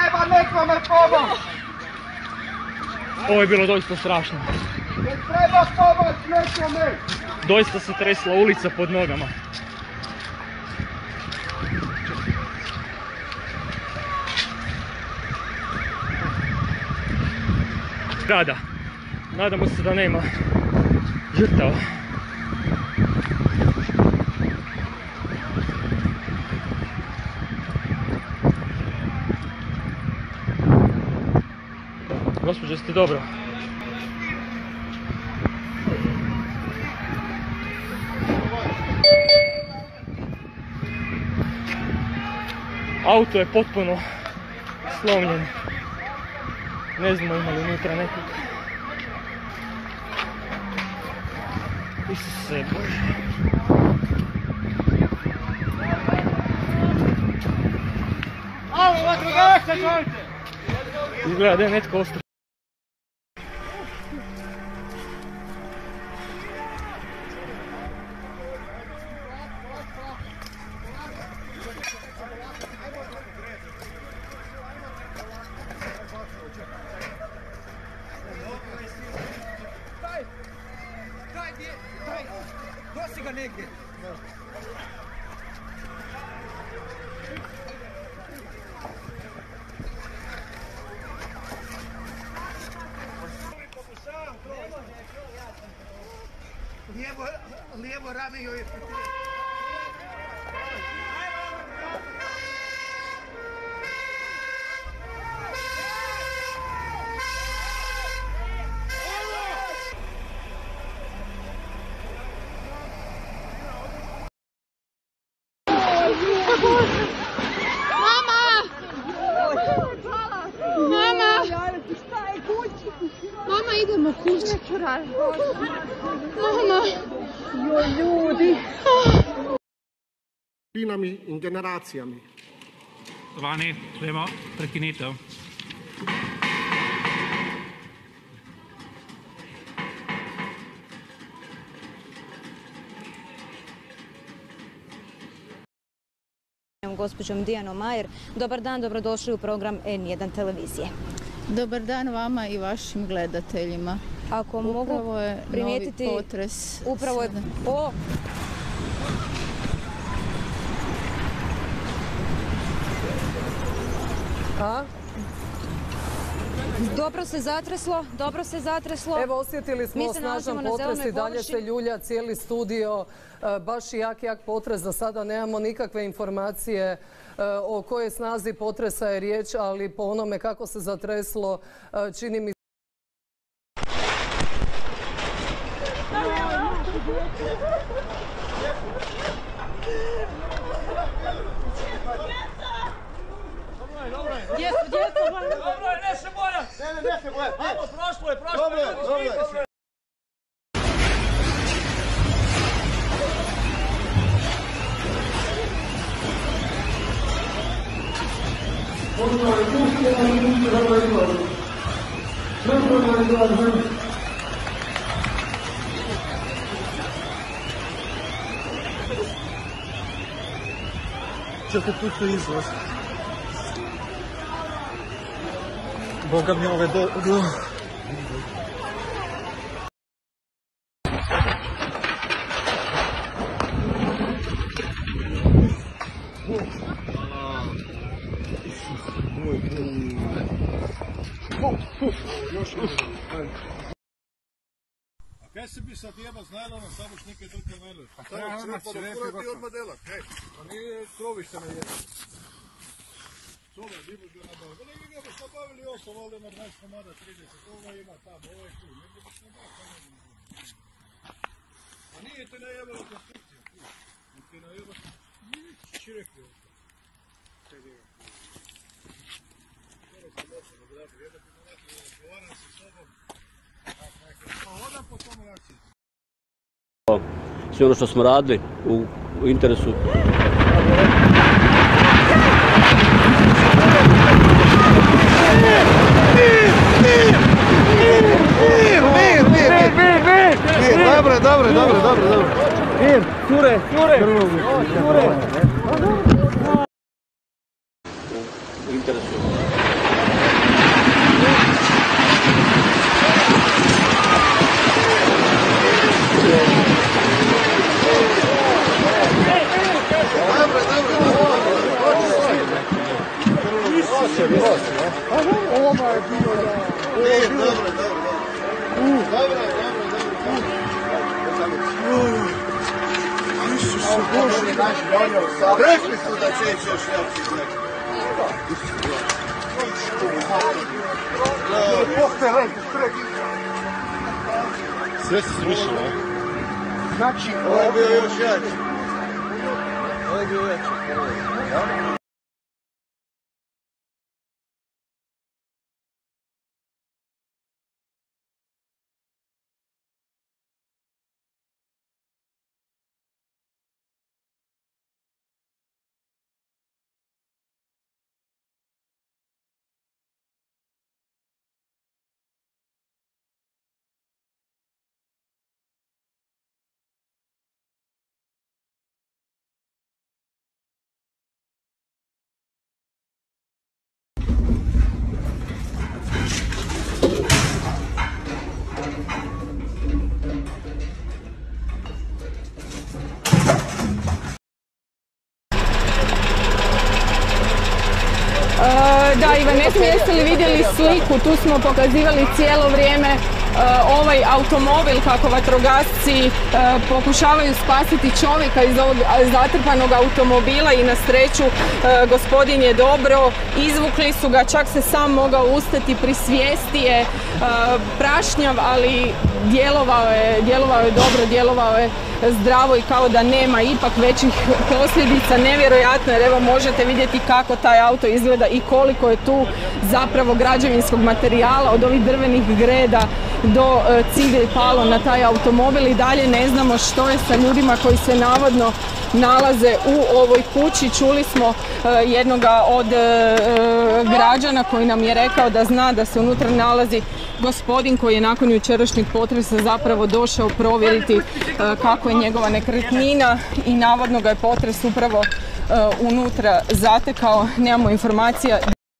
treba nekome pomoć! Ovo je bilo doista strašno. Ne treba pomoć nekome! Doista se tresla ulica pod nogama. Grada. Nadamo se da nema žrtava. Gospođo, ste dobro? Auto je potpuno slomljen. Ne znamo ima li unutra nekog. Isuse Bože. Alo, vatrogasce, želite! Izgleda da je netko ostao. Nosi ga negdje! Lijevo rame joj je pritirano. Mama, idemo kući. Mama. Joj, ljudi. Dinami in generacijami. Vani, gremo, prekinitev. Gospođom Dijanom Majer. Dobar dan, dobrodošli u program N1 televizije. Dobar dan vama i vašim gledateljima. Ako mogu primijetiti, novi potres. Upravo je o... A? Dobro se zatreslo. Evo, osjetili smo snažan potres i dalje se ljulja cijeli studio. Baš jak potres. Za sada nemamo nikakve informacije o kojoj snazi potresa je riječ, ali po onome kako se zatreslo čini mi se... Dobro je, ne se boja! Ne se boja! Ajmo, prošlo je! Dobro je! Čete, tu su izlaz. Boga mi ove do... Kaj se bi sad jeba znajla na samo neke druge mele? Pa treba ti odmah delak, hej. Pa nije krovište na jedan. Soba, dibu ga nabavili. Pa neki ga bi smo bavili 8, ovdje na 20 komada, 30. Ovo ima tamo, ovo je tu. Negdje bi smo bavili. A nije te najebala konstrukcija. Nije te najebala. Nije ti rekli ovo. Kaj je ovo? Ovo se moće, da brati. Jedan bi na neki razgovaram sa sobom. Sve ono što smo radili u interesu. Dobro. Mir, cure. U interesu. Ovo je bilo Dobro. Rekli su da će ići još jači znak. Sve se srušilo. Znači, ovo je bio još jači. Ovo je bio jači. Da, Ivan, ne znam jeste li vidjeli sliku, tu smo pokazivali cijelo vrijeme ovaj automobil kako vatrogasci pokušavaju spasiti čovjeka iz ovog zatrpanog automobila i na sreću gospodin je dobro, izvukli su ga, čak se sam mogao ustati, pri svijesti je, prašnjav, ali djelovao je dobro, djelovao je zdravo i kao da nema ipak većih posljedica. Nevjerojatno, jer evo možete vidjeti kako taj auto izgleda i koliko je tu zapravo građevinskog materijala od ovih drvenih greda do cigle palo na taj automobil i dalje ne znamo što je sa ljudima koji se navodno nalaze u ovoj kući. Čuli smo jednoga od građana koji nam je rekao da zna da se unutra nalazi gospodin koji je nakon jučerašnjeg potresa zapravo došao provjeriti kako je njegova nekretnina i navodno ga je potres upravo unutra zatekao. Nemamo informacija.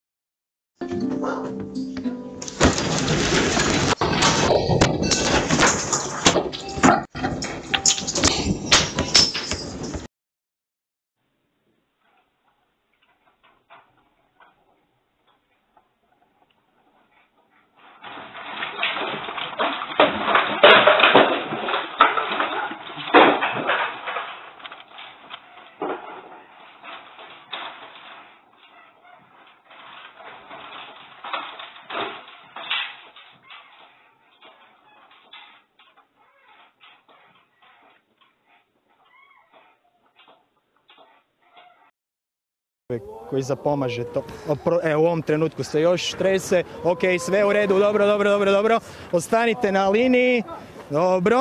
koji zapomaže to. U ovom trenutku se još trese. Ok, sve u redu, dobro. Ostanite na liniji. Dobro.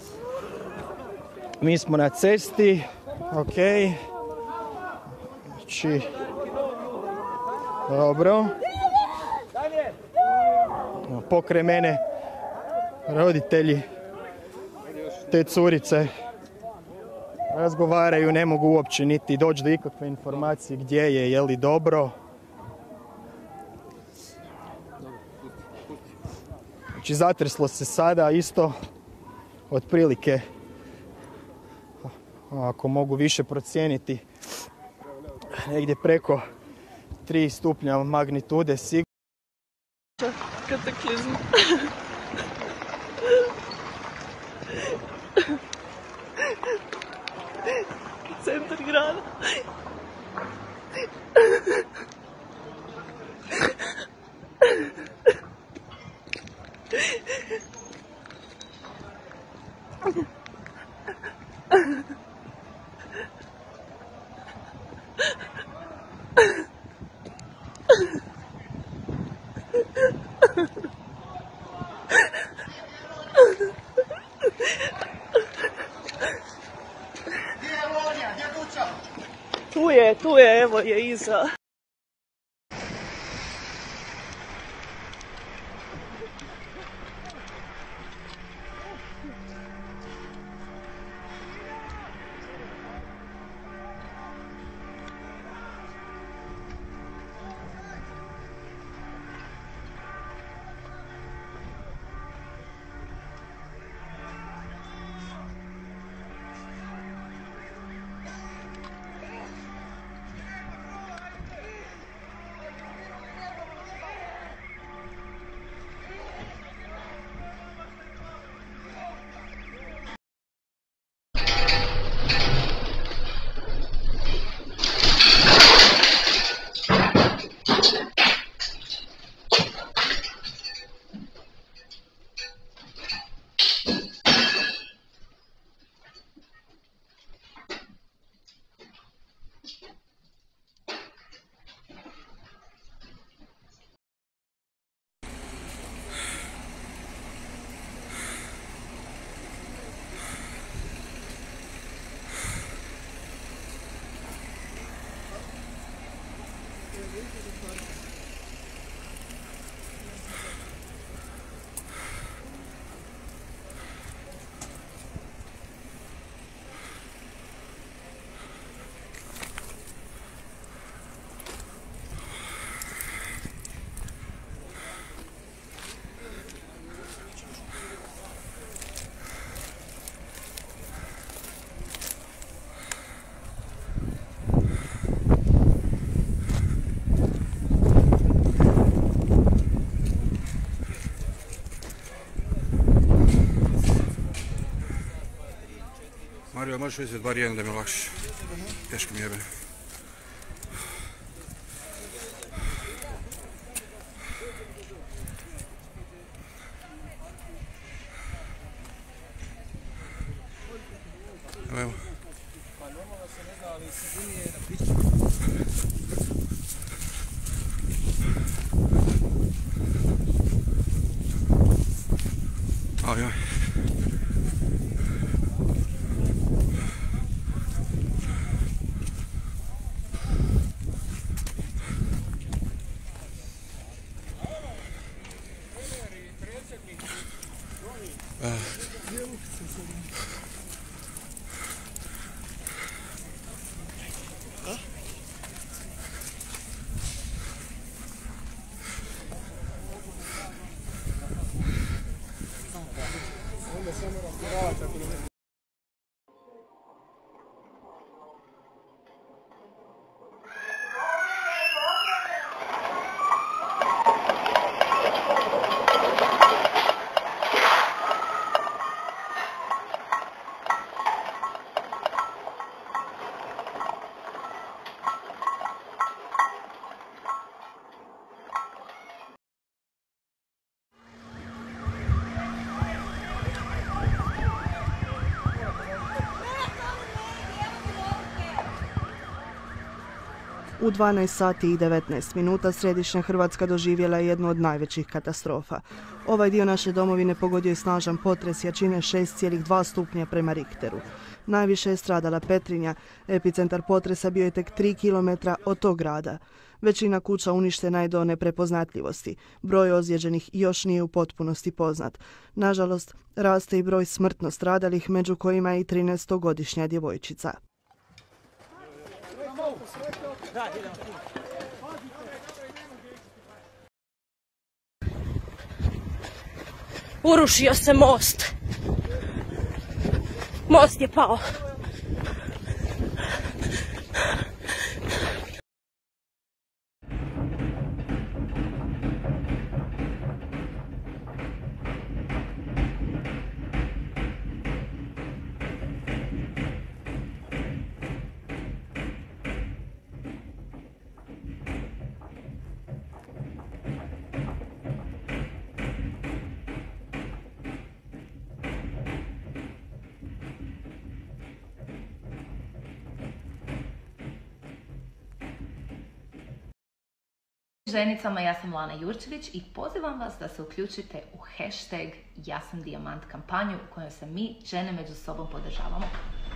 Mi smo na cesti. Ok. Znači... Dobro. Pokraj mene roditelji te curice razgovaraju, ne mogu uopće niti doći do ikakve informacije gdje je li dobro. Znači zatreslo se sada isto otprilike, ako mogu više procijeniti, negdje preko 3 stupnja magnitude sigurno. Kataklizma. Centar grada. Tu je, evo je iza. Mario, možeš uzeti bar jedan da mi je lakše. Teško mi jebe. Evo. Aj. U 12 sati i 19 minuta središnja Hrvatska doživjela je jednu od najvećih katastrofa. Ovaj dio naše domovine pogodio je snažan potres jačine 6,2 stupnja prema Richteru. Najviše je stradala Petrinja, epicentar potresa bio je tek 3 km od tog grada. Većina kuća uništena je do neprepoznatljivosti. Broj ozlijeđenih još nije u potpunosti poznat. Nažalost, raste i broj smrtno stradalih, među kojima je i 13-godišnja djevojčica. Urušio se most. Most je pao. Ženicama, ja sam Lana Jurčević i pozivam vas da se uključite u hashtag Ja sam dijamant kampanju u kojoj se mi, žene, među sobom podržavamo.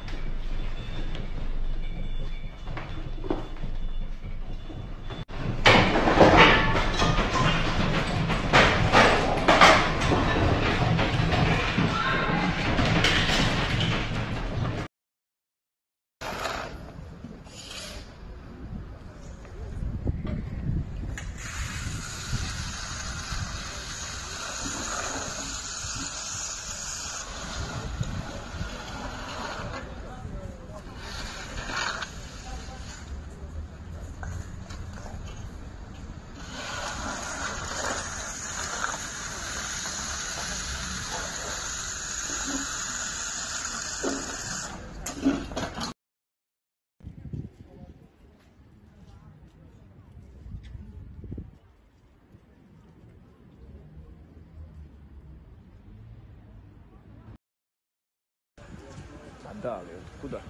Da, ali kuda?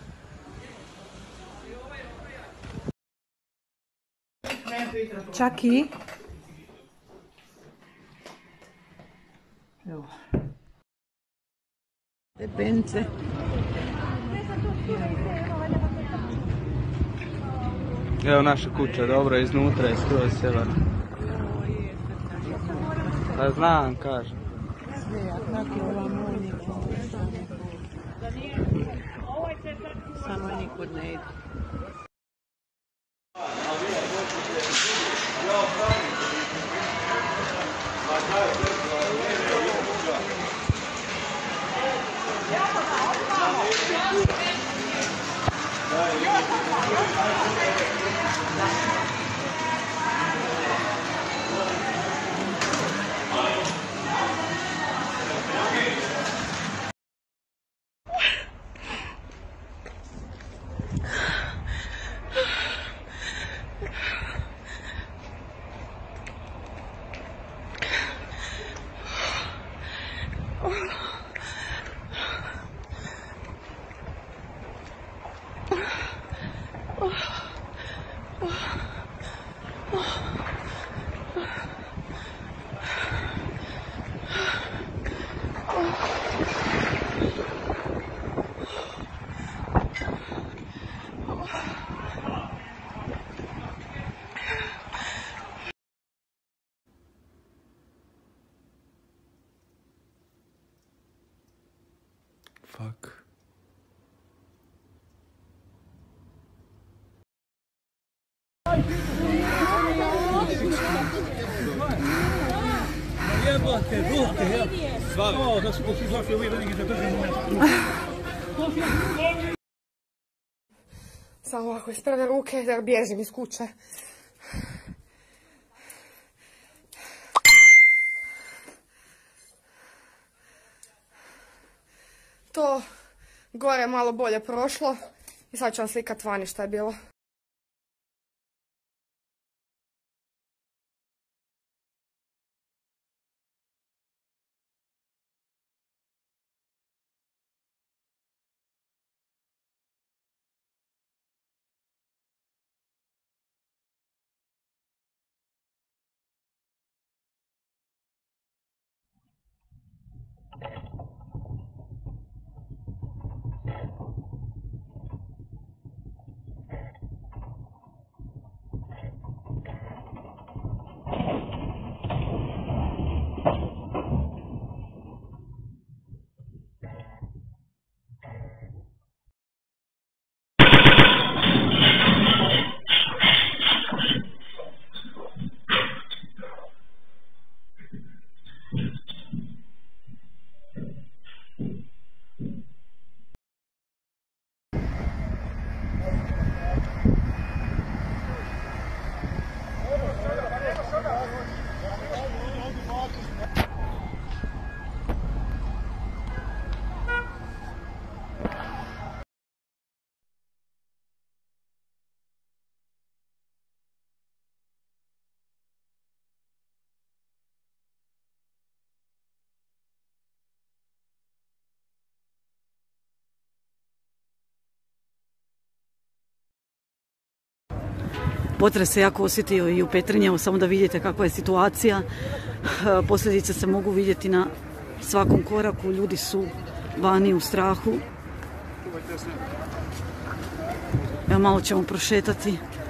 Čaki. Evo. Stepence. Evo naša kuća, dobro, iznutra je skroz severno. Pa znam, kažem. Samo nikud ne ide. Fuck. Jebote, duhte, jel? Svako. Da su poslušali ovi veliki da držimo nešto. Samo ovako ispravne ruke da bježim iz kuće. To gore je malo bolje prošlo i sad ću vam slikat vani šta je bilo. Potres se jako osjetio i u Petrinji, samo da vidite kakva je situacija. Posljedice se mogu vidjeti na svakom koraku, ljudi su vani u strahu. Evo malo ćemo prošetati.